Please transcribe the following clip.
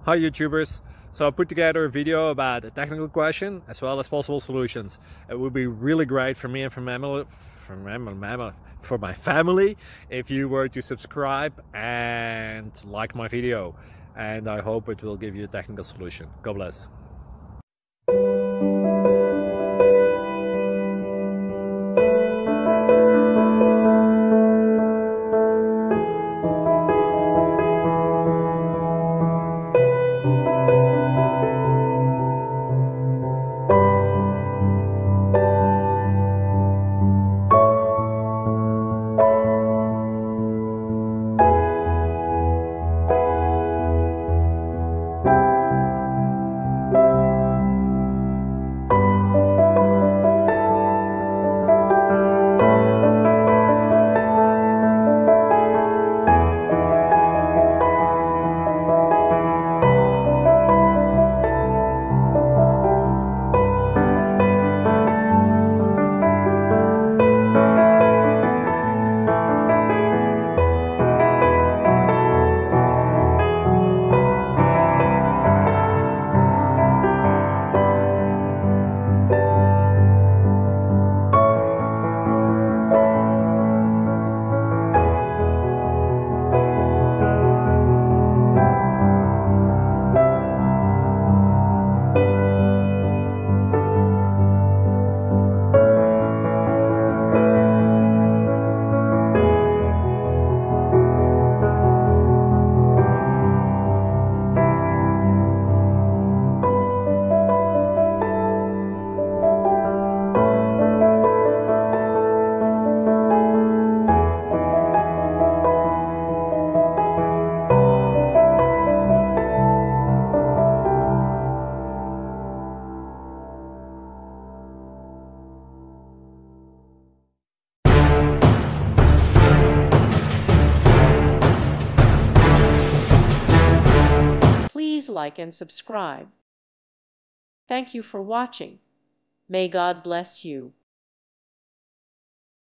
Hi YouTubers! So I put together a video about a technical question as well as possible solutions. It would be really great for me and for my family if you were to subscribe and like my video, and I hope it will give you a technical solution. God bless. Please like and subscribe. Thank you for watching. May God bless you.